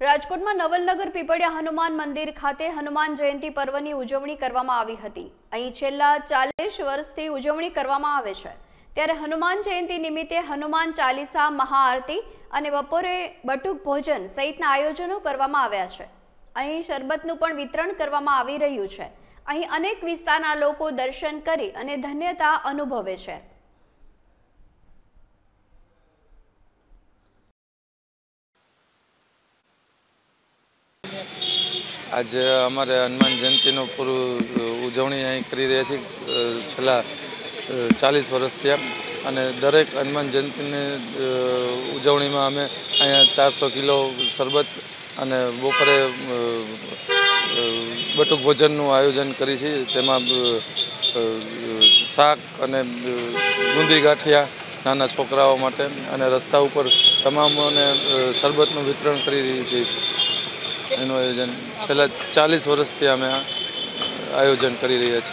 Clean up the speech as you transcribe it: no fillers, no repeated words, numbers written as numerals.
રાજકોટમાં નવલનગર પીપળિયા હનુમાન મંદિર ખાતે હનુમાન જયંતિ પર્વની ઉજવણી કરવામાં આવી હતી। અહીં છેલ્લા 40 વર્ષથી ઉજવણી કરવામાં આવે છે। ત્યારે હનુમાન જયંતિ નિમિત્તે હનુમાન ચાલીસા, મહાઆરતી અને બપોરે બટુક ભોજન સહિતના આયોજનો કરવામાં આવ્યા છે। અહીં શરબતનું પણ વિતરણ કરવામાં આવી રહ્યું છે। અહીં અનેક વિસ્તારના લોકો દર્શન કરી અને ધન્યતા અનુભવે છે। आज अमरे हनुमान जयंती पूरी उजवणी अहीं करी रह्या छीए। छेल्ला 40 वर्ष थया अने दरेक हनुमान जयंती उजवणी में अमे अहीं 400 किलो शरबत अने बपोरे बटुक भोजनનું आयोजन करी छीए। तेमां शाक अने बूंदी गाठिया नाना छोकराओ माटे अने रस्ता पर तमामोने शरबतનું वितरण करी रही छीए। एનું आयोजन छेल्ला 40 वर्षथी अमे आयोजन करी रह्या छीए।